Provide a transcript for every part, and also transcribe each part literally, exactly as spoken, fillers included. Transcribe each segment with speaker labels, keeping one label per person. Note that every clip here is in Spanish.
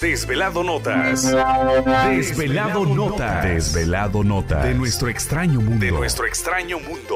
Speaker 1: Desvelado Notas. Desvelado Notas. Desvelado Notas. De nuestro extraño mundo. De nuestro extraño mundo.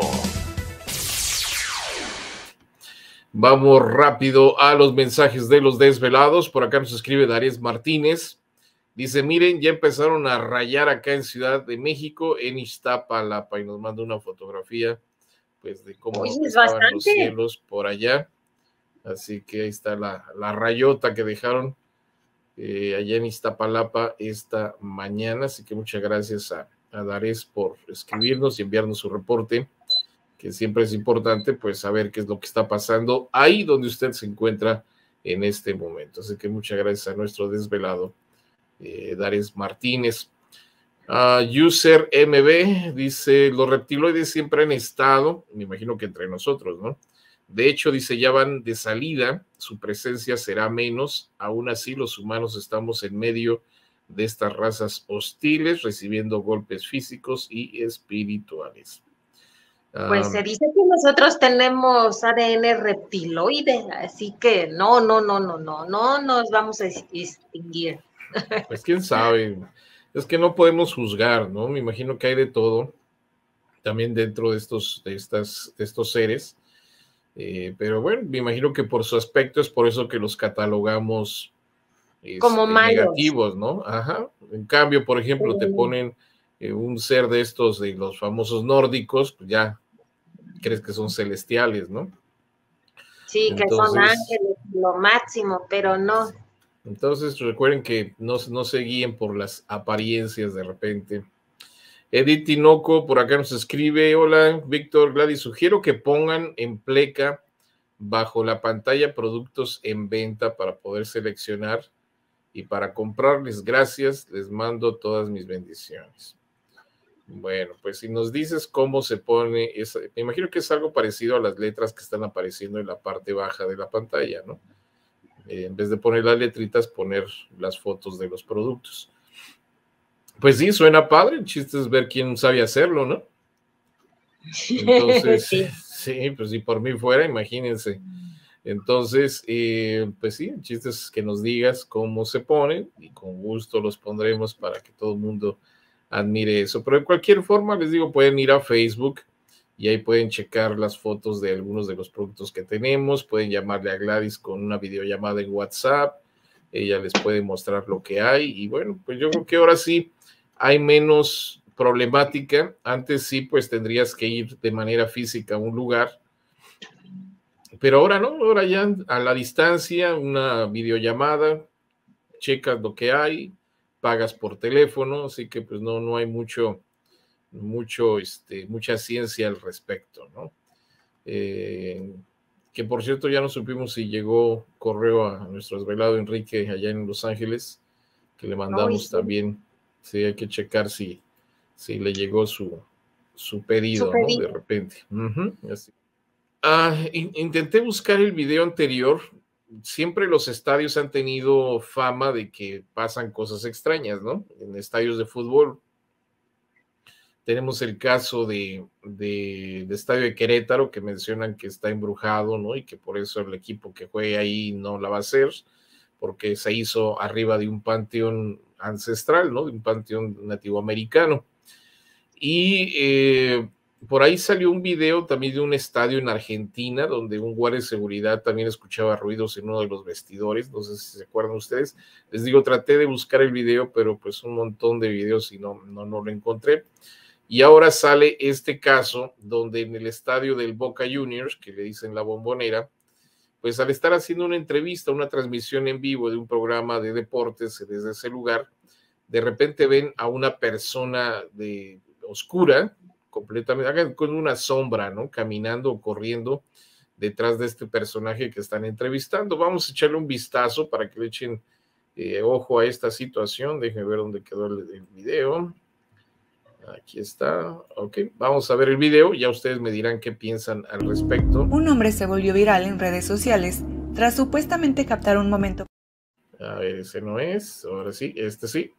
Speaker 2: Vamos rápido a los mensajes de los desvelados. Por acá nos escribe Darías Martínez. Dice, miren, ya empezaron a rayar acá en Ciudad de México, en Iztapalapa, y nos manda una fotografía pues de cómo
Speaker 3: Oye, es
Speaker 2: estaban
Speaker 3: bastante.
Speaker 2: los cielos por allá. Así que ahí está la, la rayota que dejaron eh, allá en Iztapalapa esta mañana. Así que muchas gracias a, a Darías por escribirnos y enviarnos su reporte, que siempre es importante pues saber qué es lo que está pasando ahí donde usted se encuentra en este momento. Así que muchas gracias a nuestro desvelado eh, Darías Martínez. Uh, User M B dice, los reptiloides siempre han estado, me imagino que entre nosotros, ¿no? De hecho, dice, ya van de salida, su presencia será menos, aún así los humanos estamos en medio de estas razas hostiles, recibiendo golpes físicos y espirituales.
Speaker 3: Pues se dice que nosotros tenemos A D N reptiloide, así que no, no, no, no, no, no nos vamos a extinguir.
Speaker 2: Pues quién sabe, es que no podemos juzgar, ¿no? Me imagino que hay de todo, también dentro de estos, de estas, de estos seres, eh, pero bueno, me imagino que por su aspecto es por eso que los catalogamos este,
Speaker 3: como malos,
Speaker 2: negativos, ¿no? Ajá. En cambio, por ejemplo, te ponen eh, un ser de estos, de los famosos nórdicos, pues ya crees que son celestiales, ¿no?
Speaker 3: Sí, entonces, que son ángeles, lo máximo, pero no.
Speaker 2: Entonces recuerden que no, no se guíen por las apariencias de repente. Edith Tinoco por acá nos escribe, hola Víctor, Gladys, sugiero que pongan en pleca bajo la pantalla productos en venta para poder seleccionar y para comprarles. Gracias, les mando todas mis bendiciones. Bueno, pues si nos dices cómo se pone, esa, me imagino que es algo parecido a las letras que están apareciendo en la parte baja de la pantalla, ¿no? Eh, en vez de poner las letritas, poner las fotos de los productos. Pues sí, suena padre, el chiste es ver quién sabe hacerlo, ¿no? Entonces, sí. sí, pues si por mí fuera, imagínense. Entonces, eh, pues sí, el chiste es que nos digas cómo se ponen y con gusto los pondremos para que todo el mundo admire eso. Pero de cualquier forma, les digo, pueden ir a Facebook y ahí pueden checar las fotos de algunos de los productos que tenemos, pueden llamarle a Gladys con una videollamada en WhatsApp, ella les puede mostrar lo que hay y bueno, pues yo creo que ahora sí hay menos problemática. Antes sí, pues tendrías que ir de manera física a un lugar, pero ahora no, ahora ya a la distancia, una videollamada, checas lo que hay, pagas por teléfono, así que pues no, no hay mucho, mucho, este, mucha ciencia al respecto, ¿no? Eh, que por cierto ya no supimos si llegó correo a nuestro desvelado Enrique allá en Los Ángeles, que le mandamos sí. también, sí, hay que checar si, si le llegó su, su pedido, su pedido. ¿no? De repente. Uh-huh, así. Ah, in, intenté buscar el video anterior. Siempre los estadios han tenido fama de que pasan cosas extrañas, ¿no? En estadios de fútbol. Tenemos el caso de, de, de Estadio de Querétaro, que mencionan que está embrujado, ¿no? Y que por eso el equipo que juegue ahí no la va a hacer, porque se hizo arriba de un panteón ancestral, ¿no? De un panteón nativoamericano. Y eh, por ahí salió un video también de un estadio en Argentina, donde un guardia de seguridad también escuchaba ruidos en uno de los vestidores. No sé si se acuerdan ustedes. Les digo, traté de buscar el video, pero pues un montón de videos y no, no, no lo encontré. Y ahora sale este caso donde en el estadio del Boca Juniors, que le dicen la Bombonera, pues al estar haciendo una entrevista, una transmisión en vivo de un programa de deportes desde ese lugar, de repente ven a una persona de oscura, completamente, con una sombra, ¿no? Caminando o corriendo detrás de este personaje que están entrevistando. Vamos a echarle un vistazo para que le echen eh, ojo a esta situación. Déjenme ver dónde quedó el, el video. Aquí está, ok, vamos a ver el video, ya ustedes me dirán qué piensan al respecto.
Speaker 4: Un hombre se volvió viral en redes sociales tras supuestamente captar un momento.
Speaker 2: A ver, ese no es, ahora sí, este sí.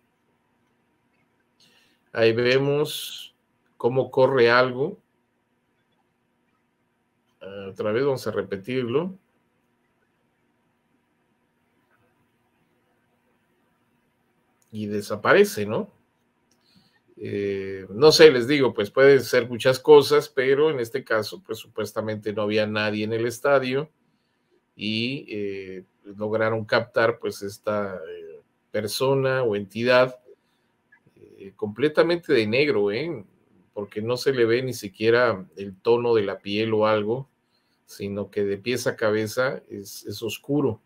Speaker 2: Ahí vemos cómo corre algo. Uh, otra vez vamos a repetirlo. y desaparece, ¿no? Eh, no sé, les digo, pues pueden ser muchas cosas, pero en este caso, pues supuestamente no había nadie en el estadio y eh, lograron captar pues esta eh, persona o entidad eh, completamente de negro, ¿eh? Porque no se le ve ni siquiera el tono de la piel o algo, sino que de pies a cabeza es, es oscuro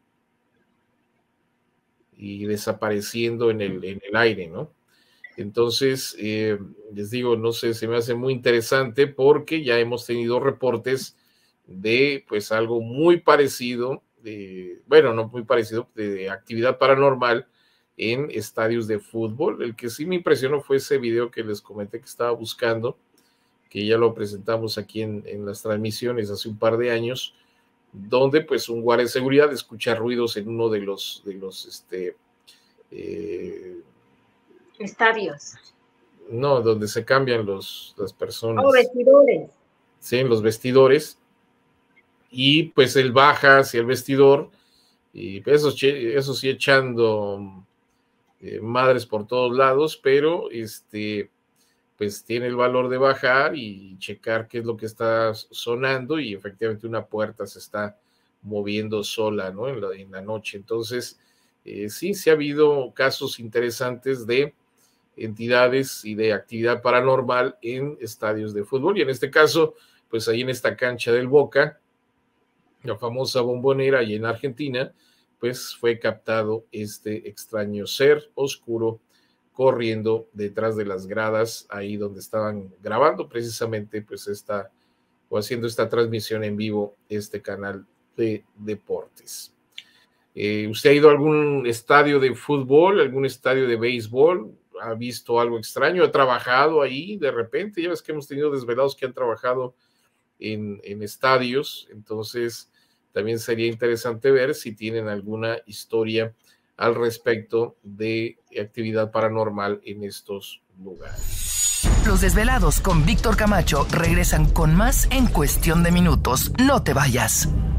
Speaker 2: y desapareciendo en el, en el aire, ¿no? Entonces, eh, les digo, no sé, se me hace muy interesante porque ya hemos tenido reportes de pues algo muy parecido, de, bueno, no muy parecido, de actividad paranormal en estadios de fútbol. El que sí me impresionó fue ese video que les comenté que estaba buscando, que ya lo presentamos aquí en, en las transmisiones hace un par de años, donde pues un guardia de seguridad escucha ruidos en uno de los, de los, este, eh,
Speaker 3: estadios.
Speaker 2: No, donde se cambian los, las personas.
Speaker 3: Oh, vestidores.
Speaker 2: Sí, en los vestidores. Y pues él baja hacia el vestidor y eso, eso sí echando eh, madres por todos lados, pero este, pues tiene el valor de bajar y checar qué es lo que está sonando y efectivamente una puerta se está moviendo sola, ¿no? En la, en la noche. Entonces, eh, sí, sí ha habido casos interesantes de entidades y de actividad paranormal en estadios de fútbol, y en este caso, pues ahí en esta cancha del Boca, la famosa Bombonera, y en Argentina, pues fue captado este extraño ser oscuro corriendo detrás de las gradas, ahí donde estaban grabando precisamente, pues esta, o haciendo esta transmisión en vivo, este canal de deportes. Eh, ¿Usted ha ido a algún estadio de fútbol, algún estadio de béisbol? ¿Ha visto algo extraño? ¿Ha trabajado ahí de repente? Ya ves que hemos tenido desvelados que han trabajado en, en estadios, entonces también sería interesante ver si tienen alguna historia al respecto de actividad paranormal en estos lugares.
Speaker 5: Los Desvelados con Víctor Camacho regresan con más en cuestión de minutos. No te vayas.